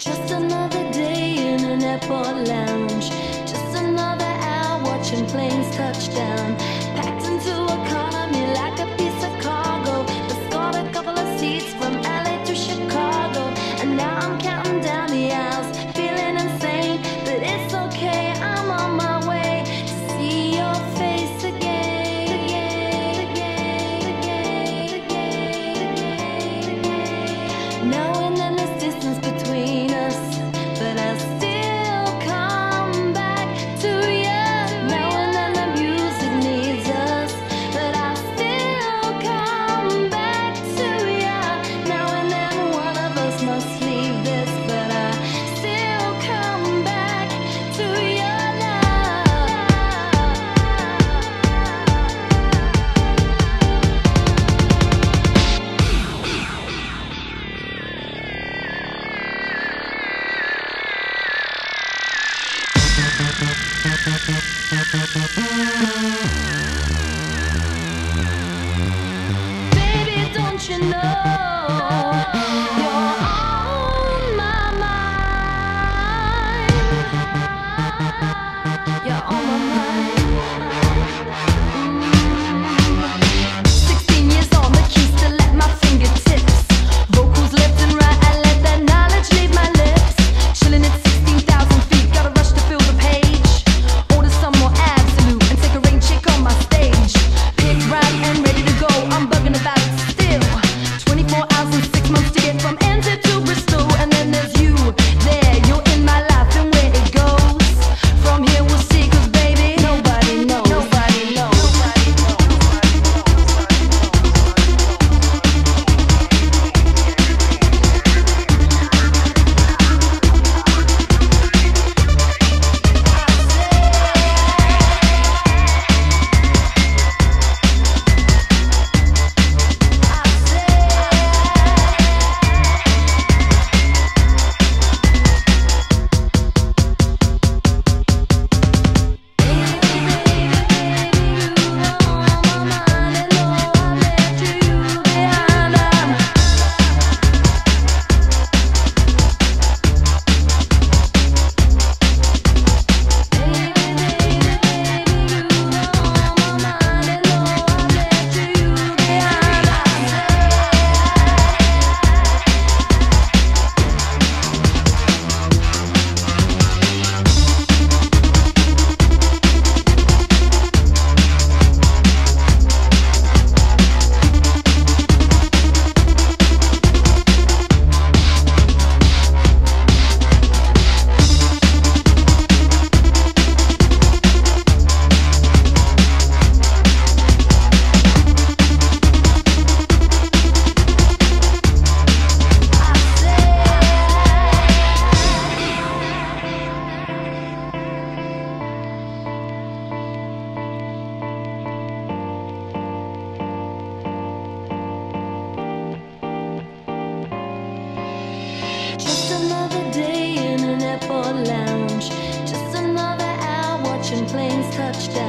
Just another day in an airport lounge. Just another hour watching planes touch down. Packed into economy like a piece of cargo. But got a couple of seats from LA to Chicago. And now I'm counting down the hours, feeling insane. But it's okay, I'm on my way to see your face again. Knowing that there's distance between us, but I still come back to you. Knowing that the music needs us, but I still come back to you. Knowing that one of us must leave this, but I still come back to your love. Baby, don't you know you're on my mind? You're on my mind. 16 years on, the keys still at my fingertips. Vocals left and right, I let that knowledge leave my lips. Chilling at 16,000 feet, gotta rush to fill the page. Order some more Absolute and take a rain check on my stage. Picked right and ready to go, I'm bugging about it still. 24 hours and 6 months to get from Enter to Bristol. And then there's you there, you're in my life, and where it goes from here we'll see, 'cause baby, nobody knows. Nobody knows. Nobody knows. Just another day in an airport lounge. Just another hour watching planes touch down.